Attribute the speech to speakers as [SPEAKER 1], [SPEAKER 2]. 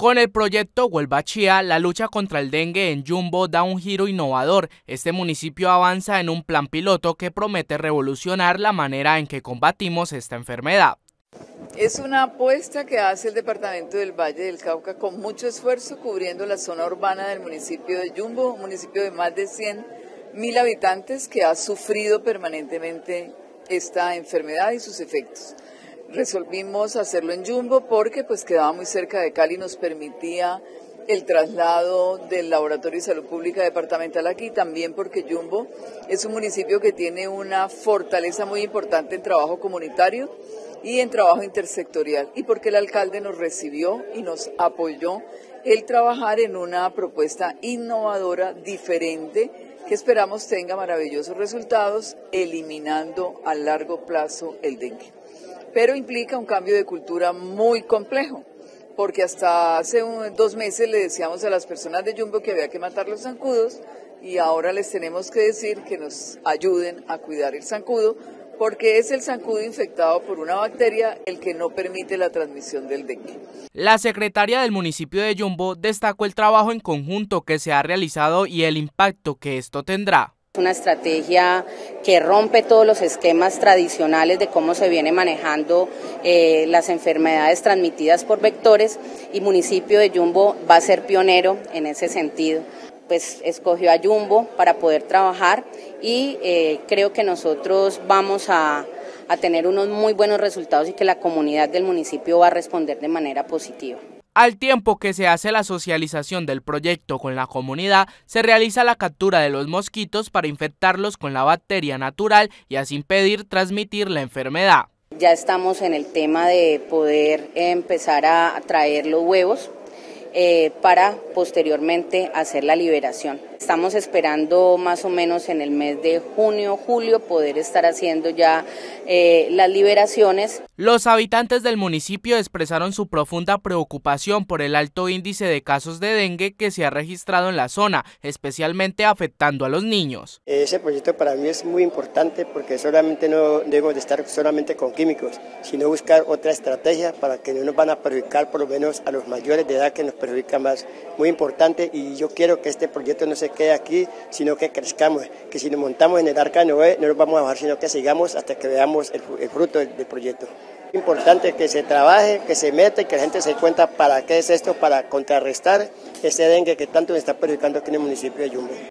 [SPEAKER 1] Con el proyecto Huelva Chía, la lucha contra el dengue en Yumbo da un giro innovador. Este municipio avanza en un plan piloto que promete revolucionar la manera en que combatimos esta enfermedad.
[SPEAKER 2] Es una apuesta que hace el departamento del Valle del Cauca con mucho esfuerzo, cubriendo la zona urbana del municipio de Yumbo, un municipio de más de 100.000 habitantes que ha sufrido permanentemente esta enfermedad y sus efectos. Resolvimos hacerlo en Yumbo porque quedaba muy cerca de Cali y nos permitía el traslado del Laboratorio de Salud Pública Departamental aquí, también porque Yumbo es un municipio que tiene una fortaleza muy importante en trabajo comunitario y en trabajo intersectorial, y porque el alcalde nos recibió y nos apoyó el trabajar en una propuesta innovadora, diferente, que esperamos tenga maravillosos resultados, eliminando a largo plazo el dengue. Pero implica un cambio de cultura muy complejo, porque hasta hace 2 meses le decíamos a las personas de Yumbo que había que matar los zancudos, y ahora les tenemos que decir que nos ayuden a cuidar el zancudo, porque es el zancudo infectado por una bacteria el que no permite la transmisión del dengue.
[SPEAKER 1] La secretaria del municipio de Yumbo destacó el trabajo en conjunto que se ha realizado y el impacto que esto tendrá.
[SPEAKER 3] Una estrategia que rompe todos los esquemas tradicionales de cómo se viene manejando las enfermedades transmitidas por vectores, y municipio de Yumbo va a ser pionero en ese sentido. Pues escogió a Yumbo para poder trabajar y creo que nosotros vamos a tener unos muy buenos resultados y que la comunidad del municipio va a responder de manera positiva.
[SPEAKER 1] Al tiempo que se hace la socialización del proyecto con la comunidad, se realiza la captura de los mosquitos para infectarlos con la bacteria natural y así impedir transmitir la enfermedad.
[SPEAKER 3] Ya estamos en el tema de poder empezar a traer los huevos para posteriormente hacer la liberación. Estamos esperando más o menos en el mes de junio, julio poder estar haciendo ya las liberaciones.
[SPEAKER 1] Los habitantes del municipio expresaron su profunda preocupación por el alto índice de casos de dengue que se ha registrado en la zona, especialmente afectando a los niños.
[SPEAKER 4] Ese proyecto para mí es muy importante porque solamente no debemos de estar solamente con químicos, sino buscar otra estrategia para que no nos van a perjudicar, por lo menos a los mayores de edad que nos perjudican más. Muy importante, y yo quiero que este proyecto no se quede aquí, sino que crezcamos, que si nos montamos en el arca de Noé no nos vamos a bajar, sino que sigamos hasta que veamos el fruto del proyecto. Es importante que se trabaje, que se meta y que la gente se dé cuenta para qué es esto, para contrarrestar ese dengue que tanto nos está perjudicando aquí en el municipio de Yumbo.